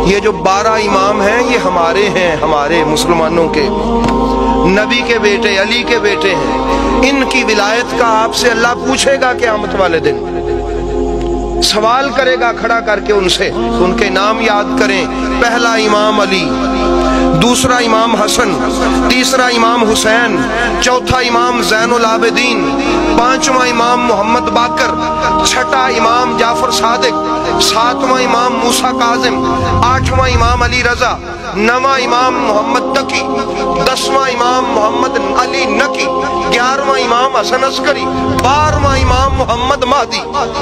یہ جو 12 امام ہیں یہ ہمارے ہیں، ہمارے مسلمانوں کے، نبی کے بیٹے، علی کے بیٹے ہیں۔ ان کی ولایت کا آپ سے اللہ پوچھے گا قیامت والے دن، سوال کرے گا کھڑا کر کے ان سے، ان کے نام یاد کریں۔ پہلا امام علی، دوسرا امام حسن، تیسرا امام حسین، چوتھا امام زین العابدین، پانچواں امام محمد باقر، چھٹا امام جعفر صادق، ساتواں امام موسیٰ کاظم، آٹھواں امام علی رضا، نواں امام محمد تقی، 10واں امام محمد علی نقی، 11واں امام حسن عسکری، 12واں امام محمد مہدی۔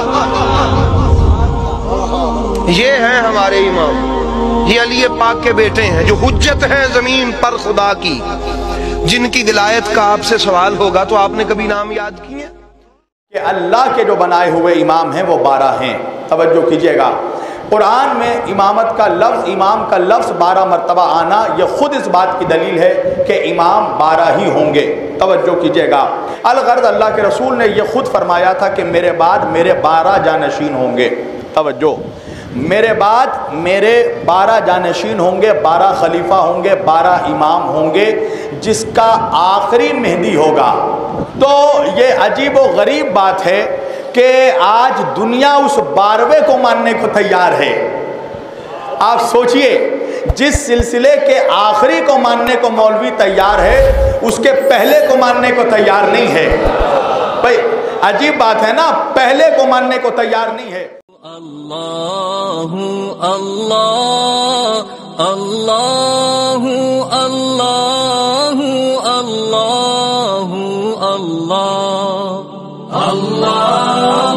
یہ ہیں ہمارے امام، یہ علی پاک کے بیٹے ہیں جو حجت ہیں زمین پر خدا کی، جن کی ولایت کا آپ سے سوال ہوگا۔ تو آپ نے کبھی نام یاد کیے کہ اللہ کے جو بنائے ہوئے امام ہیں وہ 12 ہیں؟ توجہ کیجئے گا، قرآن میں امامت کا لفظ، امام کا لفظ 12 مرتبہ آنا یہ خود اس بات کی دلیل ہے کہ امام 12 ہی ہوں گے۔ توجہ کیجئے گا، الغرض اللہ کے رسول نے یہ خود فرمایا تھا کہ میرے بعد میرے 12 جانشین ہوں گے۔ توجہ، میرے بعد میرے 12 جانشین ہوں گے، 12 خلیفہ ہوں گے، 12 امام ہوں گے، جس کا آخری مہدی ہوگا۔ تو یہ عجیب و غریب بات ہے کہ آج دنیا اس 12ویں کو ماننے کو تیار ہے۔ آپ سوچئے، جس سلسلے کے آخری کو ماننے کو مولوی تیار ہے، اس کے پہلے کو ماننے کو تیار نہیں ہے۔ بھائی عجیب بات ہے نا، پہلے کو ماننے کو تیار نہیں ہے۔ اللہ اللہ اللہ اللہ اللہ اللہ اللہ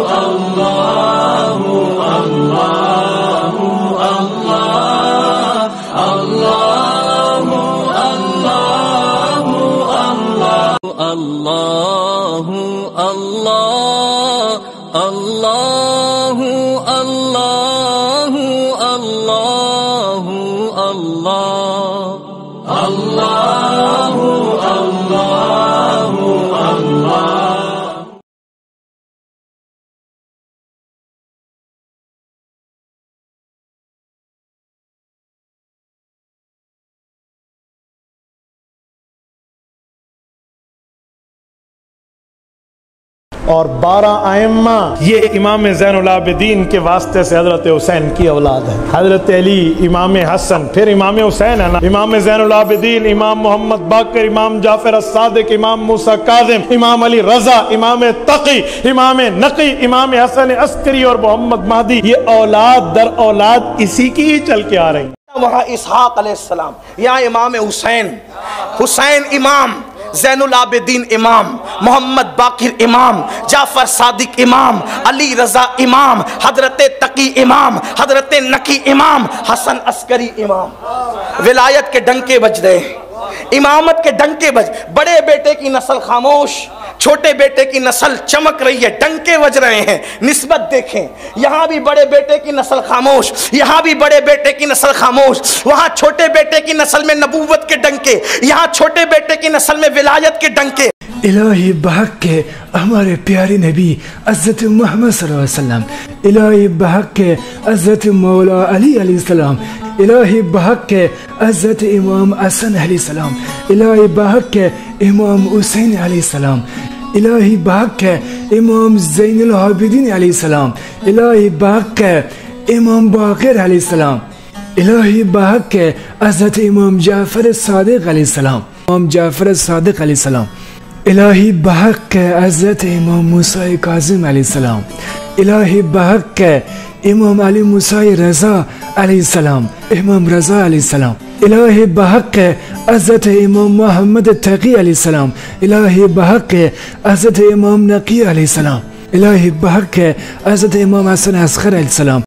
اور 12 ائمہ یہ امام زین العابدین کے واسطے سے حضرت حسین کی اولاد ہے۔ حضرت علی، امام حسن، پھر امام حسین ہے نا، امام زین العابدین، امام محمد باقر، امام جعفر الصادق، امام موسیٰ کاظم، امام علی رضا، امام تقی، امام نقی، امام حسن عسکری اور محمد مہدی، یہ اولاد در اولاد اسی کی ہی چل کے آ رہی ہیں۔ وہاں اسحاق علیہ السلام، یہاں امام حسین، حسین امام، زین العابدین امام، محمد باقر امام، جعفر صادق امام، علی رضا امام، حضرت تقی امام، حضرت نقی امام، حسن عسکری امام۔ ولایت کے ڈنکے بج رہے، امامت کے ڈنکے بج، بڑے بیٹے کی نسل خاموش، چھوٹے بیٹے کی نسل چمک رہی ہے، ڈنکے بج رہے ہیں۔ نسبت دیکھیں، یہاں بھی بڑے بیٹے کی نسل خاموش، یہاں بھی بڑے بیٹے کی نسل خاموش، وہاں چھوٹے بیٹے کی نسل میں نبوت کے ڈنکے، یہاں چھوٹے بیٹے کی نسل میں ولایت کے ڈنکے۔ الہی بحق کے ہمارے پیارے نبی حضرت محمد صلی اللہ علیہ وسلم، الہی بحق کے حضرت مولا علی علیہ السلام، الہی بحق کے حضرت امام حسن علیہ السلام، الہی بحق کے امام حسین علیہ السلام، الہی بحق کے امام زین العابدین علیہ السلام، الہی بحق کے امام باقر علیہ السلام، الہی بحق کے حضرت امام جعفر صادق علیہ السلام، امام جعفر صادق علیہ السلام، الہی بحق کے حضرت امام موسیٰ کاظم علیہ السلام، الہی بحق کے امام علی موسیٰ رضا علیہ السلام، امام رضا علیہ السلام، الہی بحق کے حضرت امام محمد تقی علیہ السلام، الہی بحق کے حضرت امام نقی علیہ السلام، الہی بحق کے حضرت امام حسن عسکری علیہ السلام۔